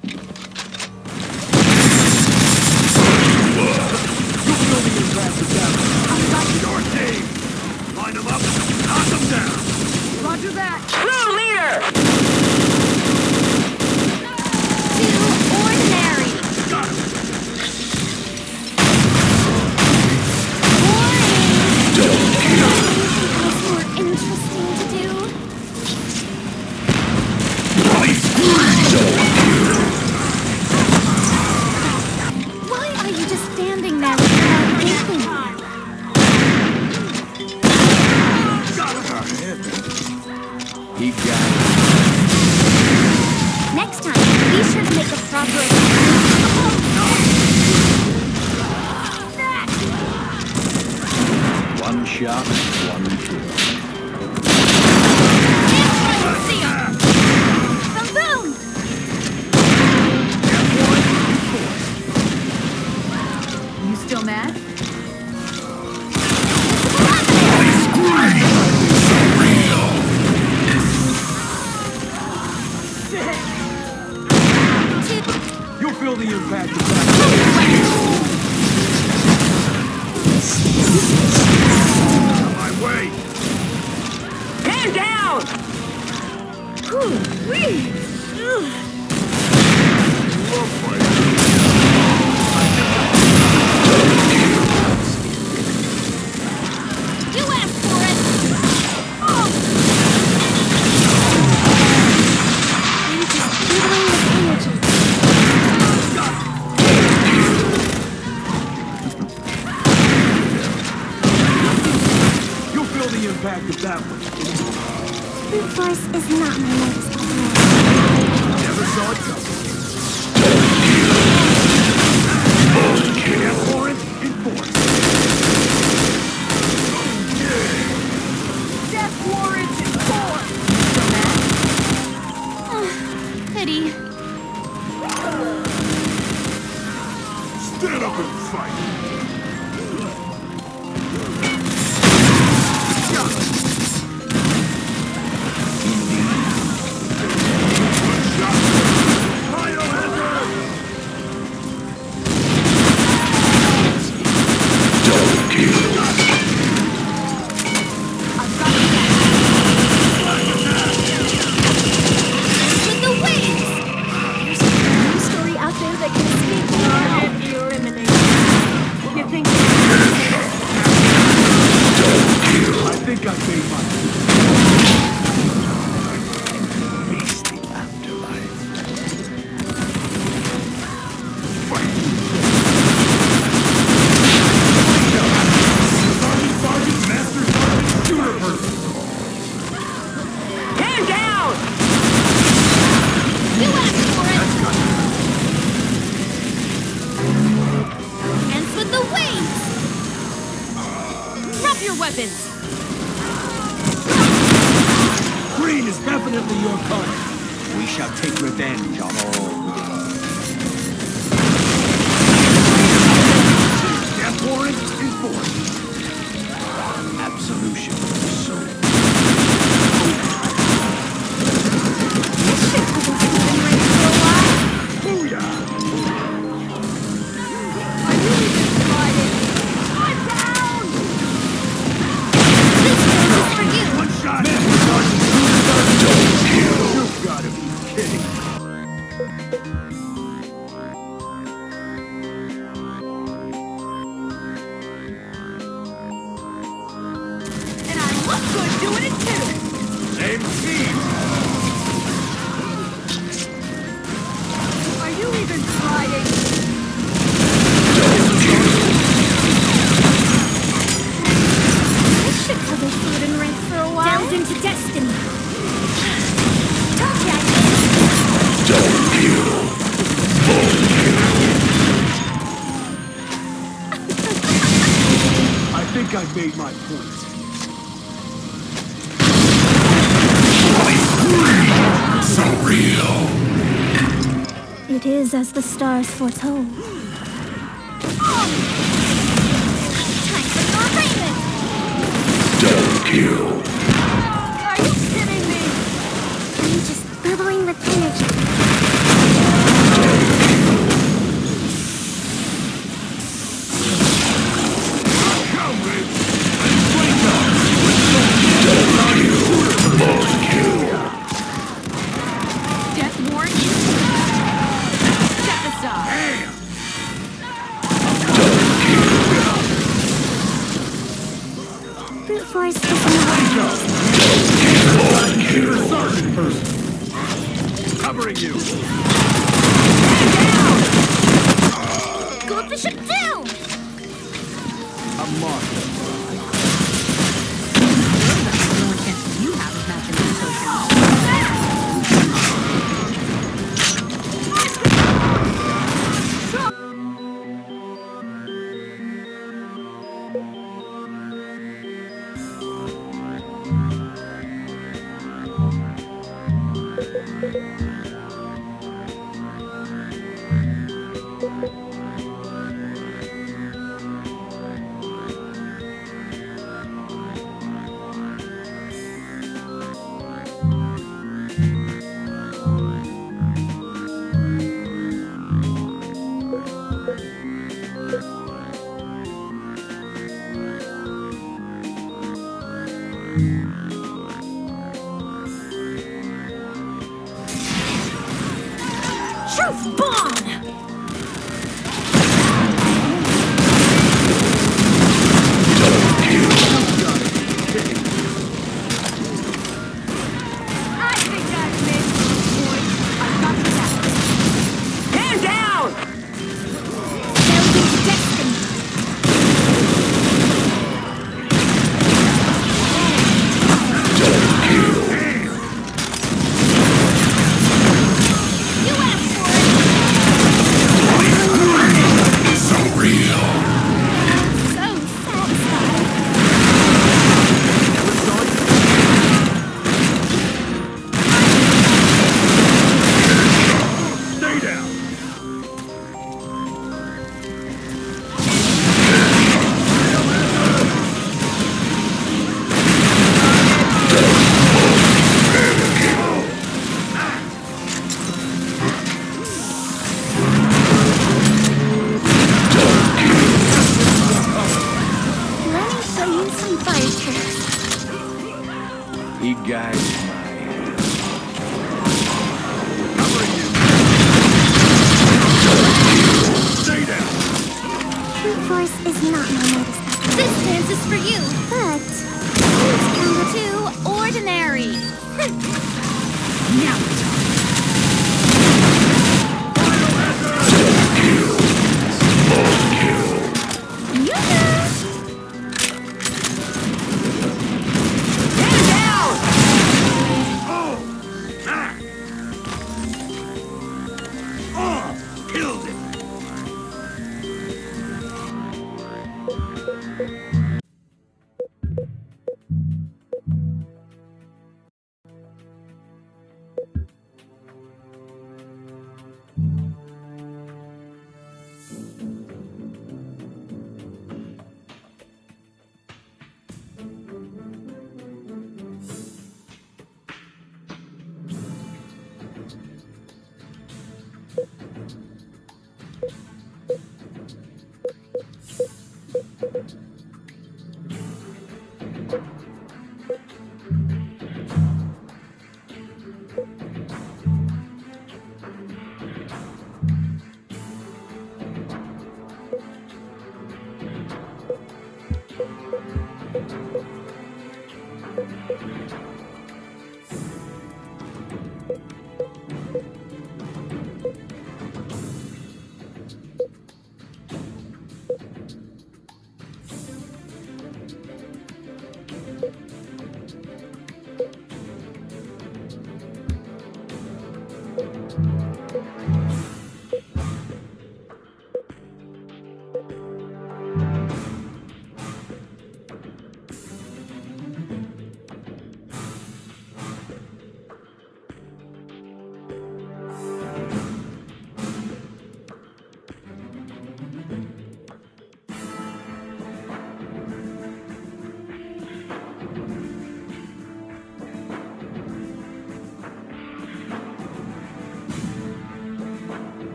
It is as the stars foretold. Time for your raiment! Double kill. Are you kidding me? I'm just bubbling with energy. Covering you! Goldfish at down! A mark. The only chance you have of matching these tokens. Truth bomb! I think I've made some points. I've got the back. Man down! Building destiny. You asked for it. So real. So satisfied. Stay down! Let me show you some fire tricks. He guides my hand. Covering you! Stay down! Brute force is not my modus operandi. This dance is for you. But it's kinda too ordinary. Now it's on. Man down! Killed it!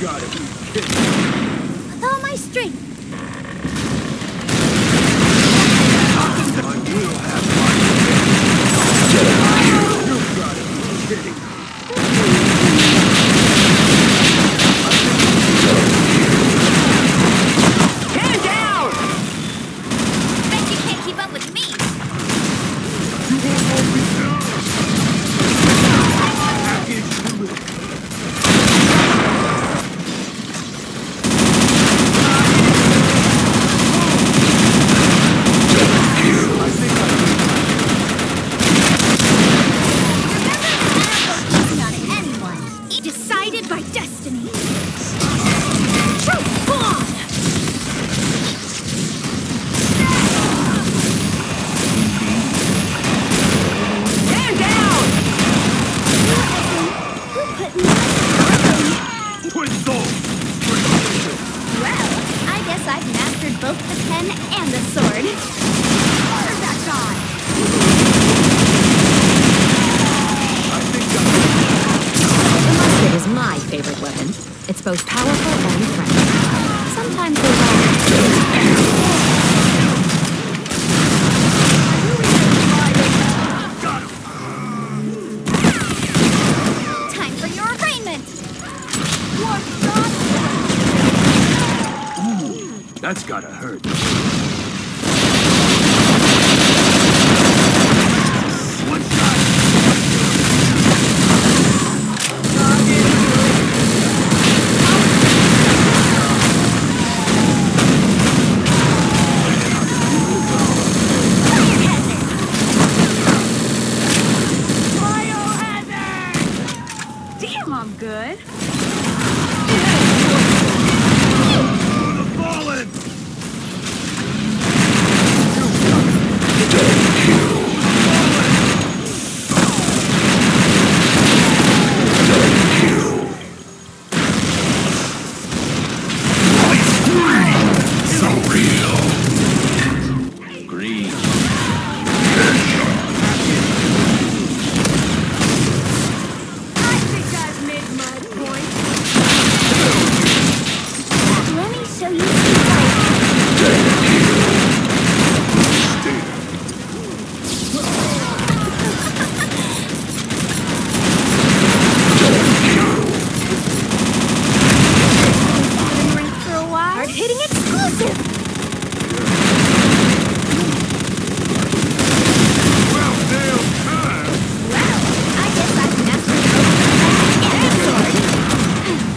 gotta be kidding. With all my strength. I will have my revenge. You gotta be kidding. Man down! Bet you can't keep up with me. You won't hold me down. Package delivered. Not anyone. Decided by destiny. Truth bomb! Man down! Who put me on? Twin soul. Well, I guess I've mastered both the pen and the sword. Murder that guy! I think The musket is my favorite weapon. It's both powerful and friendly. Sometimes they Time for your arraignment! that's gotta hurt. One shot. Damn, I'm good. The fallen. So real. Green. I think I've made my point. Let me show you some for a while. Hard-hitting exclusive! Well, damn time. Well, I guess I've mastered both the pen and the sword.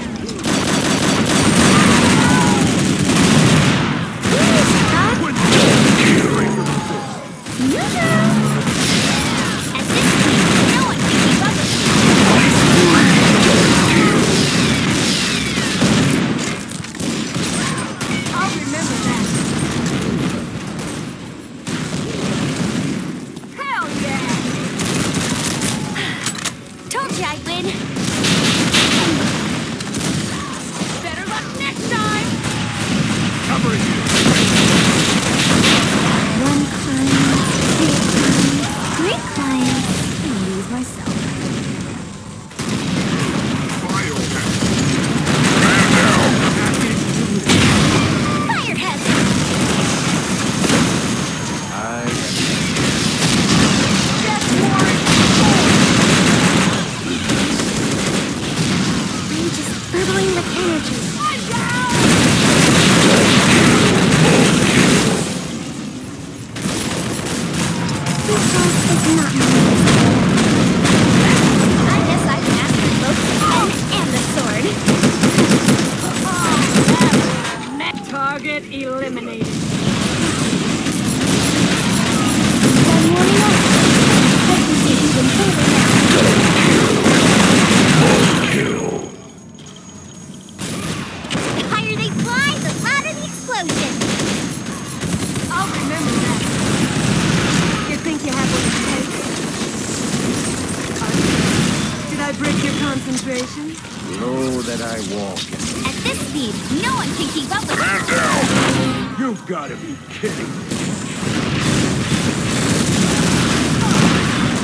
Stop. Twin You know. At this speed, no one can keep up with me. I'll remember that. Hell yeah! Told you I'd win. Better luck next time! covering you. One climb, two climbs, three climbs, and lose myself. Biohack. Fire hazard! I'm just burbling with energy. This house is not my I guess I've mastered both the pen and the sword. Target eliminated. One warning up. I can see even further now. The higher they fly, the louder the explosion. I'll remember that. You think you have what it takes? Did I break your concentration? Know that I walk in. At this speed, no one can keep up with me. Man down. You've gotta be kidding.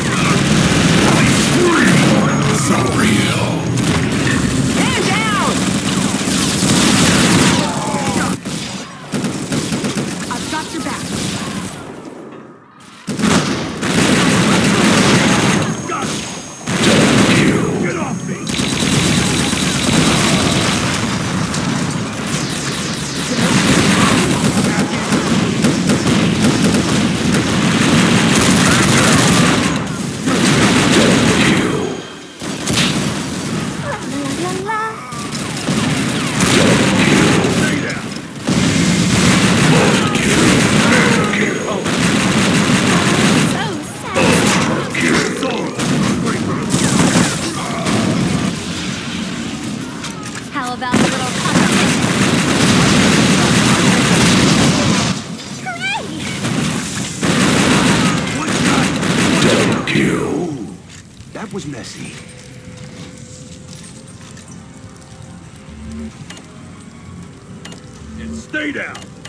So real. Man down! about a little competition. Hooray! Double kill. That was messy. And stay down.